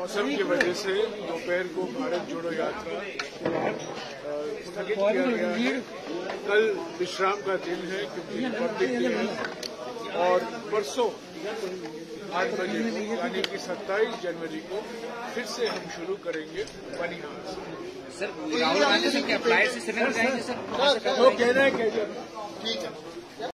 मौसम की वजह से दोपहर को भारत जोड़ो यात्रा स्थगित किया गया है। कल विश्राम का दिन है क्योंकि रिपब्लिक डे है और परसों 8 बजे यानी कि 27 जनवरी को फिर से हम शुरू करेंगे बनिहाल से। सर राहुल गांधी से क्या फ्लाइट से श्रीनगर जाएंगे सर? वो कह रहे हैं